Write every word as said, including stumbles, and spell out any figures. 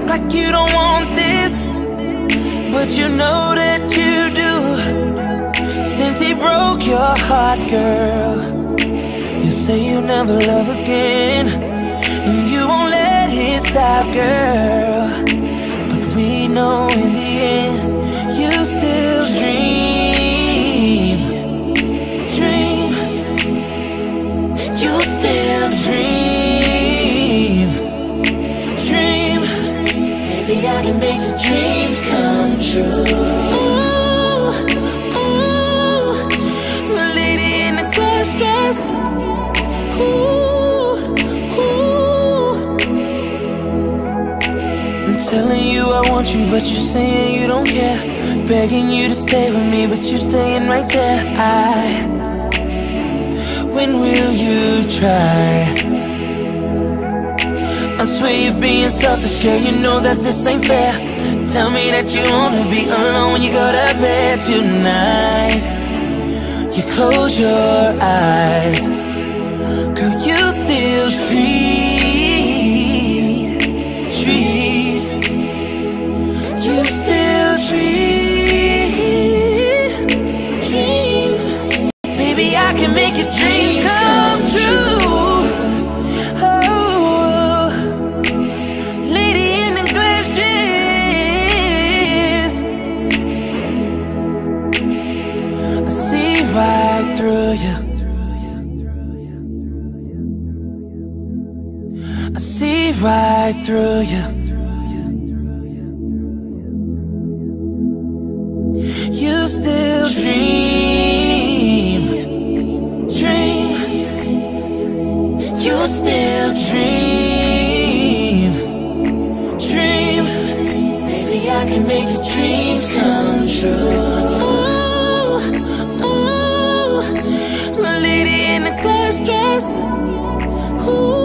act like you don't want this, but you know that you do. Since he broke your heart, girl, you say you'll never love again, and you won't let it stop, girl. But we know in the end you still dream, dream. You still dream, dream. Maybe I can make your dreams come true. Telling you I want you, but you're saying you don't care. Begging you to stay with me, but you're staying right there. I, when will you try? I swear you're being selfish, girl, you know that this ain't fair. Tell me that you wanna be alone when you go to bed tonight. You close your eyes, girl, you still treat, treat. You still dream, dream. Baby, I can make your dreams come true. Oh, lady in the glass dress, I see right through you. I see right through you. You still dream, dream. You still dream, dream. Baby, I can make your dreams come true. Ooh, ooh, lady in the glass dress. Ooh.